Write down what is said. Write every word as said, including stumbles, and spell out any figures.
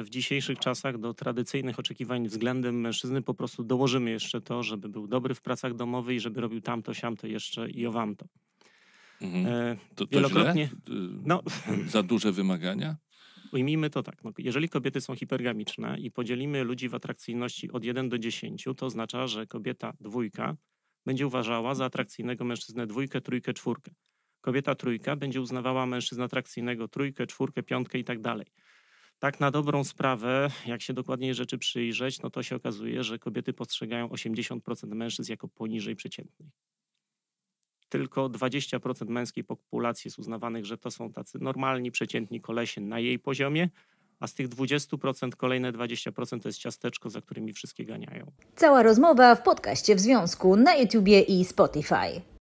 że w dzisiejszych czasach do tradycyjnych oczekiwań względem mężczyzny po prostu dołożymy jeszcze to, żeby był dobry w pracach domowych i żeby robił tamto, siamto jeszcze i owamto. Mhm. E, To, to wielokrotnie, źle? Y, no, Za duże wymagania? ujmijmy to tak, no, jeżeli kobiety są hipergamiczne i podzielimy ludzi w atrakcyjności od jeden do dziesięciu, to oznacza, że kobieta dwójka będzie uważała za atrakcyjnego mężczyznę dwójkę, trójkę, czwórkę. Kobieta trójka będzie uznawała mężczyznę atrakcyjnego trójkę, czwórkę, piątkę i tak dalej. Tak na dobrą sprawę, jak się dokładniej rzeczy przyjrzeć, no to się okazuje, że kobiety postrzegają osiemdziesiąt procent mężczyzn jako poniżej przeciętnej. Tylko dwadzieścia procent męskiej populacji jest uznawanych, że to są tacy normalni, przeciętni kolesie na jej poziomie, a z tych dwudziestu procent kolejne dwadzieścia procent to jest ciasteczko, za którymi wszystkie ganiają. Cała rozmowa w podcaście w związku na YouTubie i Spotify.